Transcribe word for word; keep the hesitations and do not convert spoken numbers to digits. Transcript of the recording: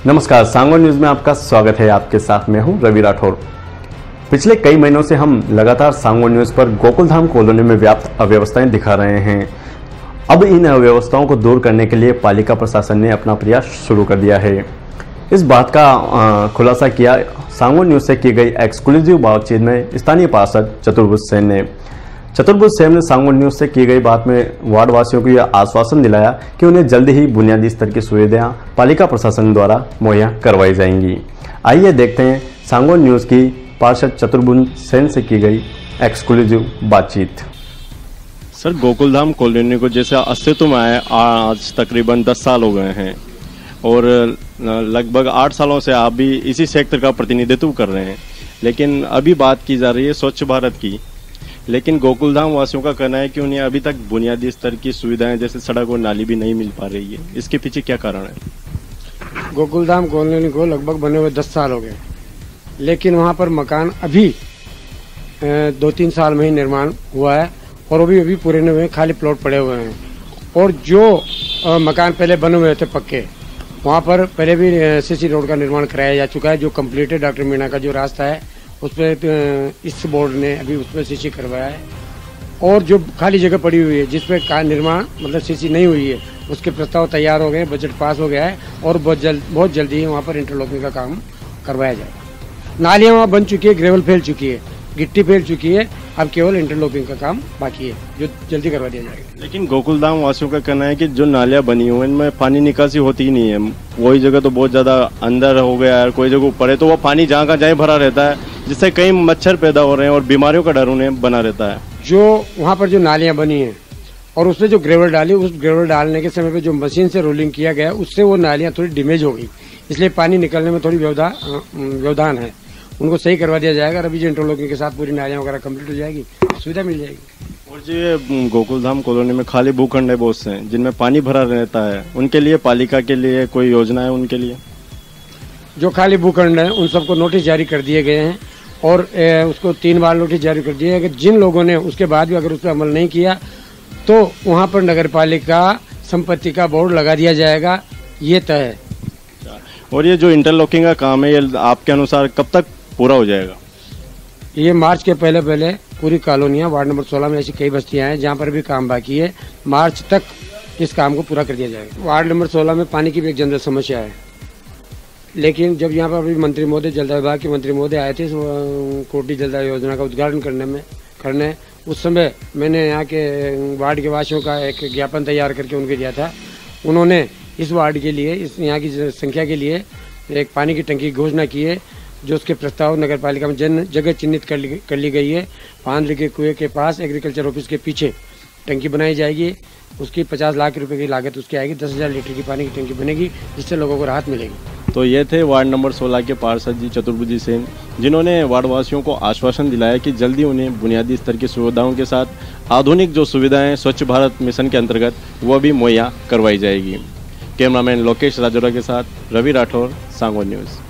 नमस्कार, सांगवान न्यूज में आपका स्वागत है। आपके साथ मैं हूं रवि राठौर। पिछले कई महीनों से हम लगातार सांगवान न्यूज पर गोकुलधाम कॉलोनी में व्याप्त अव्यवस्थाएं दिखा रहे हैं। अब इन अव्यवस्थाओं को दूर करने के लिए पालिका प्रशासन ने अपना प्रयास शुरू कर दिया है। इस बात का खुलासा किया सांगवान न्यूज से की गई एक्सक्लूसिव बातचीत में स्थानीय पार्षद चतुर्भुज सेन ने। चतुर्भुज सेन ने सांगवान न्यूज से की गई बात में वार्ड वासियों को यह आश्वासन दिलाया कि उन्हें जल्द ही बुनियादी स्तर की सुविधाएं पालिका प्रशासन द्वारा मुहैया करवाई जाएंगी। आइए देखते हैं सांगवान न्यूज की पार्षद चतुर्भुज सेन से की गई एक्सक्लूसिव बातचीत। सर, गोकुलधाम कॉलोनी को जैसे अस्तित्व में आए आज तकरीबन दस साल हो गए हैं और लगभग आठ सालों से आप भी इसी सेक्टर का प्रतिनिधित्व कर रहे हैं, लेकिन अभी बात की जा रही है स्वच्छ भारत की। लेकिन गोकुलधाम वासियों का कहना है कि उन्हें अभी तक बुनियादी स्तर की सुविधाएं जैसे सड़क और नाली भी नहीं मिल पा रही है। इसके पीछे क्या कारण है? गोकुलधाम कॉलोनी को लगभग बने हुए दस साल हो गए, लेकिन वहां पर मकान अभी दो तीन साल में ही निर्माण हुआ है और अभी अभी पूरे नहीं हुए, खाली प्लॉट पड़े हुए हैं। और जो मकान पहले बने हुए थे पक्के, वहाँ पर पहले भी सीसी रोड का निर्माण कराया जा चुका है, जो कम्प्लीट है। डॉक्टर मीणा का जो रास्ता है उस पर इस बोर्ड ने अभी उस पर सीसी करवाया है। और जो खाली जगह पड़ी हुई है जिस पर का निर्माण मतलब सीसी नहीं हुई है, उसके प्रस्ताव तैयार हो गए, बजट पास हो गया है और बहुत जल्द बहुत जल्दी ही वहाँ पर इंटरलॉकिंग का काम करवाया जाएगा। नालियाँ वहाँ बन चुकी है, ग्रेवल फैल चुकी है, गिट्टी फैल चुकी है, अब केवल इंटरलॉकिंग का काम बाकी है जो जल्दी करवा दिया जाएगा। लेकिन गोकुलधाम वासियों का कहना है कि जो नालियाँ बनी हुई हैं इनमें पानी निकासी होती ही नहीं है। वही जगह तो बहुत ज़्यादा अंदर हो गया है, कोई जगह ऊपर है, तो वो पानी जहाँ का जहाँ भरा रहता है, जिससे कई मच्छर पैदा हो रहे हैं और बीमारियों का डर उन्हें बना रहता है। जो वहाँ पर जो नालियाँ बनी हैं और उसमें जो ग्रेवल डाली, उस ग्रेवल डालने के समय पे जो मशीन से रोलिंग किया गया, उससे वो नालियाँ थोड़ी डैमेज हो गई, इसलिए पानी निकलने में थोड़ी व्यवधान है। उनको सही करवा दिया जाएगा और अभी जो इंटरलॉकिंग के साथ पूरी नालियाँ वगैरह कंप्लीट हो जाएगी, सुविधा मिल जाएगी। और जो गोकुलधाम कॉलोनी में खाली भूखंड है बहुत से जिनमें पानी भरा रहता है, उनके लिए पालिका के लिए कोई योजना है? उनके लिए जो खाली भूखंड है उन सबको नोटिस जारी कर दिए गए हैं और ए, उसको तीन बार नोटिस जारी कर दिए कि जिन लोगों ने उसके बाद भी अगर उस पर अमल नहीं किया तो वहाँ पर नगर पालिका संपत्ति का बोर्ड लगा दिया जाएगा, ये तय है। और ये जो इंटरलॉकिंग का काम है, ये आपके अनुसार कब तक पूरा हो जाएगा? ये मार्च के पहले पहले पूरी कॉलोनियाँ, वार्ड नंबर सोलह में ऐसी कई बस्तियाँ हैं जहाँ पर भी काम बाकी है, मार्च तक इस काम को पूरा कर दिया जाएगा। वार्ड नंबर सोलह में पानी की भी एक जनरल समस्या है, लेकिन जब यहाँ पर अभी मंत्री महोदय जलदाय विभाग के मंत्री महोदय आए थे कोटी जलदाय योजना का उद्घाटन करने में करने उस समय मैंने यहाँ के वार्ड के वासियों का एक ज्ञापन तैयार करके उनको दिया था। उन्होंने इस वार्ड के लिए, इस यहाँ की संख्या के लिए एक पानी की टंकी की घोषणा की है, जो उसके प्रस्ताव नगर पालिका में जन जगह चिन्हित कर ली कर ली गई है। पांद्र के कुएं के पास एग्रीकल्चर ऑफिस के पीछे टंकी बनाई जाएगी, उसकी पचास लाख रुपए की लागत उसकी आएगी, दस हजार लीटर की पानी की टंकी बनेगी, जिससे लोगों को राहत मिलेगी। तो ये थे वार्ड नंबर सोलह के पार्षद जी चतुर्भुज सेन, जिन्होंने वार्ड वासियों को आश्वासन दिलाया कि जल्दी उन्हें बुनियादी स्तर की सुविधाओं के साथ आधुनिक जो सुविधाएं स्वच्छ भारत मिशन के अंतर्गत वह भी मुहैया करवाई जाएगी। कैमरामैन लोकेश राजौरा के साथ रवि राठौर, सांगवान न्यूज़।